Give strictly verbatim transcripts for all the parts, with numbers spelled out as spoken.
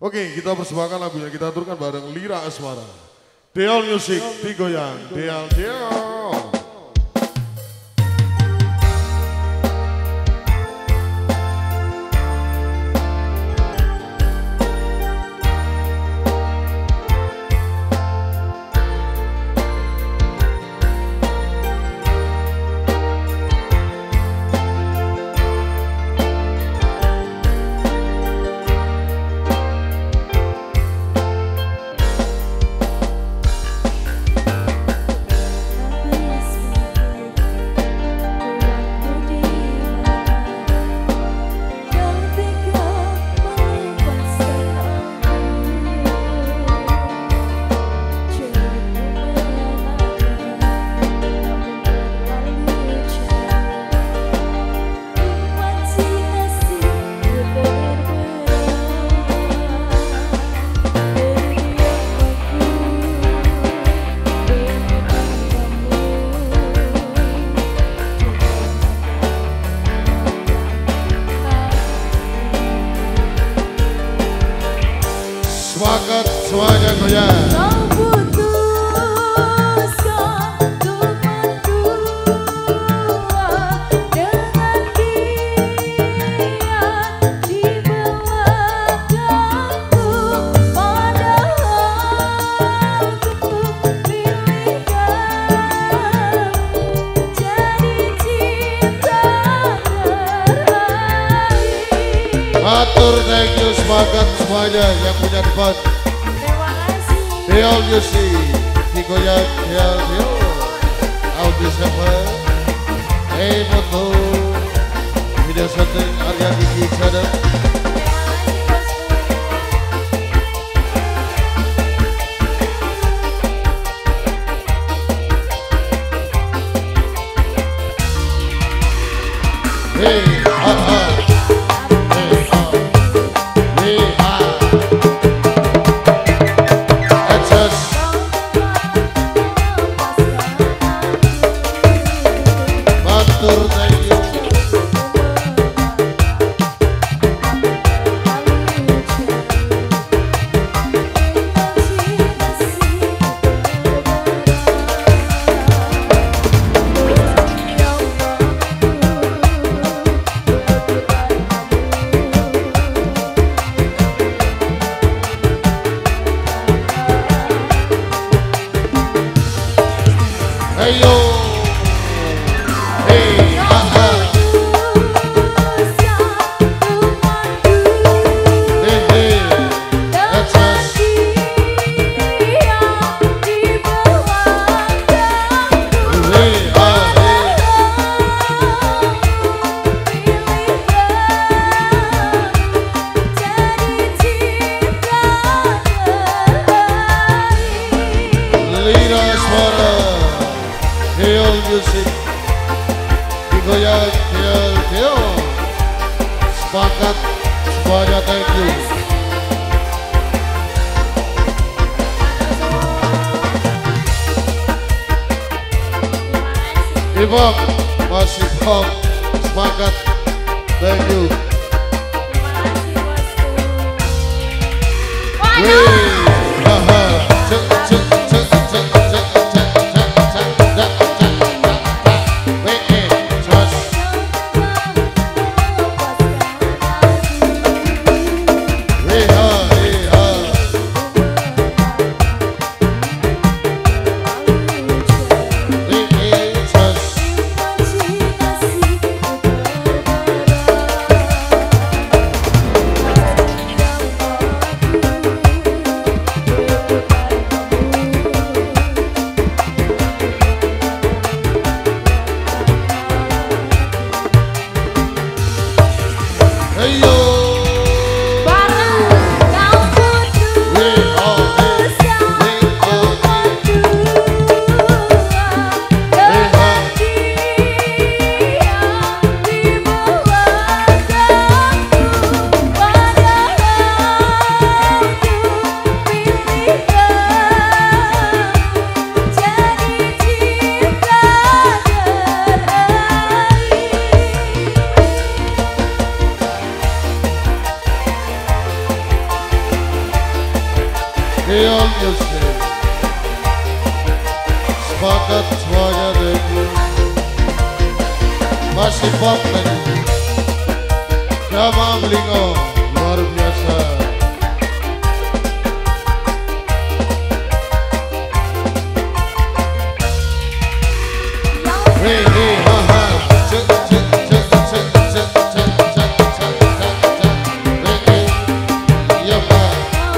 Oke, kita persembahkan lagunya, kita aturkan bareng Lira Asmara. Deol Music, digoyang, Deol, Deol. Semangat semuanya goyang. Kau putuskan untuk berdua dengan dia di belakangku, padahal aku pilih kamu jadi cinta terakhir. Atur, thank you, semangat semuanya yang punya depan. Terima kasih. Deol Music, digoyang, Deol, Deol. Audi Sama, Hey Moto, video syuting Arya Diki Sada. Hey, ah, ah. Ayo, hey, ah, ah. Hey, hey, that's us. Hey, ah, hey. Lira Asmara, Deol Music, digoyang, Deol, Deol. Sepakat semuanya, thank you. Hip-hop, masih hip-hop, sepakat, thank you. Wih, haha, cek, cek, cek, cek, cek, cek, cek, cek, cek, cek, cek, wih, eh, sos. Wih, ha, wih, ha. Wih, eh, sos. Beyond Music. Sepakat semuanya debut. Masih pop lagi. Drama Belingo luar biasa. Hey hey ha ha. Cek cek cek cek cek cek cek cek cek cek. Hey hey. Iya Pak.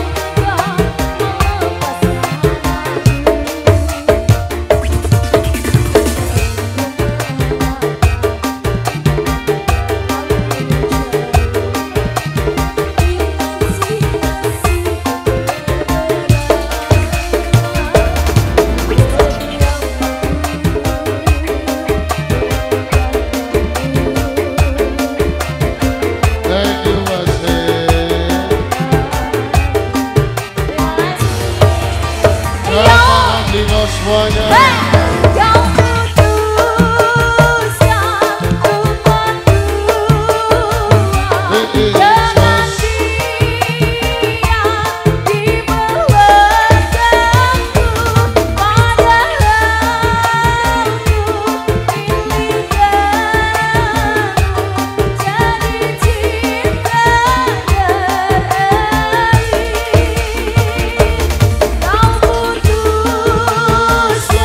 Semuanya. Kau putus yang umur dua dengan dia di bawah kamu, padahal ku milik kamu, jadi cinta Kau putus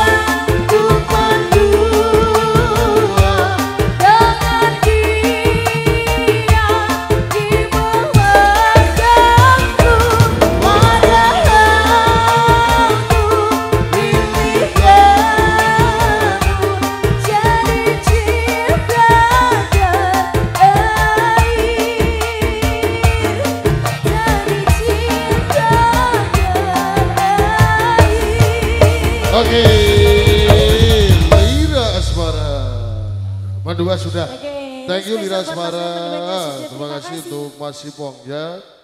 Oke, Lira Asmara. Berdua sudah. Oke, Thank you Lira spesial buat Asmara. Mas Ipong, Terima kasih kasih. untuk Mas Ipong ya.